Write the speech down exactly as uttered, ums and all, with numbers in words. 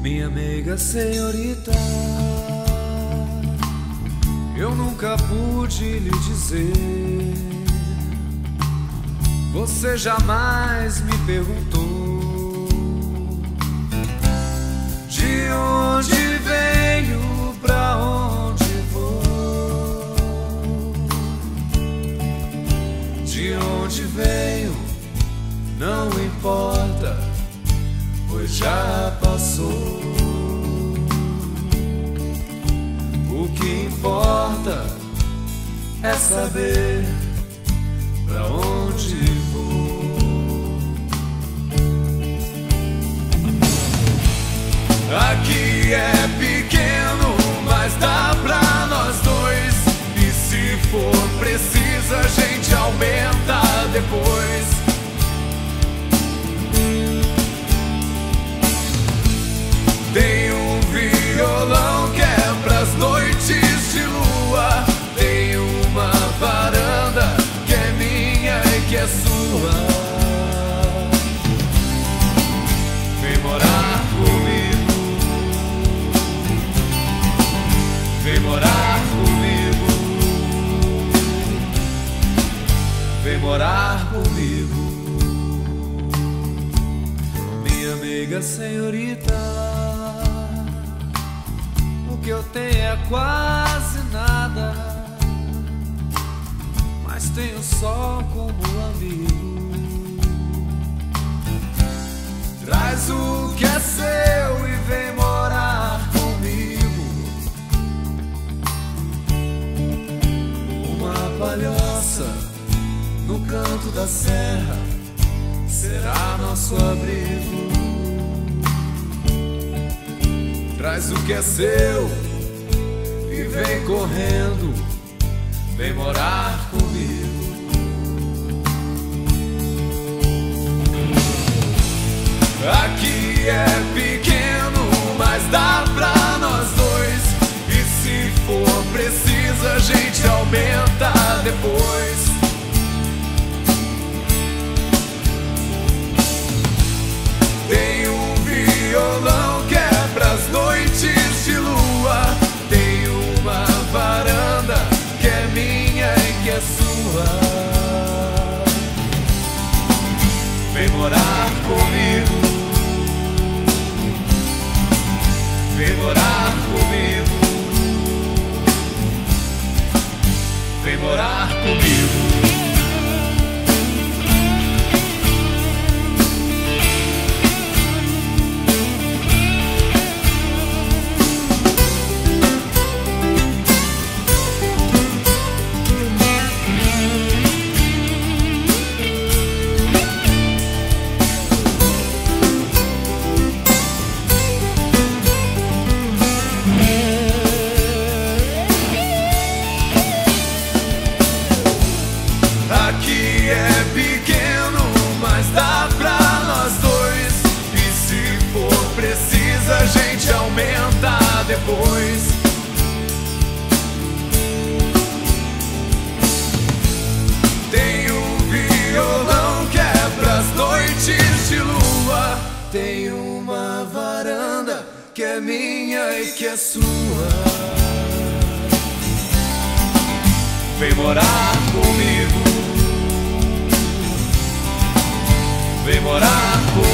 Minha amiga senhorita, eu nunca pude lhe dizer. Você jamais me perguntou de onde venho, pra onde vou. De onde venho não importa, pois já passou. O que importa é saber pra onde vou. Aqui é pequeno, mas dá pra nós dois. E se for preciso a gente aumenta depois. Tem um violão que é pras noites de lua. Tem uma varanda que é minha e que é sua. Vem morar comigo. Vem morar comigo. Vem morar comigo. Minha amiga senhorita, o que eu tenho é quase nada, mas tenho só como amigo. Traz o que é seu e vem morar comigo. Uma palhoça no canto da serra será nosso abrigo. Traz o que é seu e vem correndo, vem morar comigo. Aqui é pequeno, mas dá pra nós dois. E se for preciso a gente aumenta depois. Tem um violão que é pras noites de lua. Tem uma varanda que é minha e que é sua. Vem morar comigo. Vem morar comigo. Vem morar comigo. Aqui é pequeno, mas dá pra nós dois. E se for preciso a gente aumenta depois. Tem um violão que é pras noites de lua. Tem uma varanda que é minha e que é sua. Vem morar comigo. Vem morar comigo.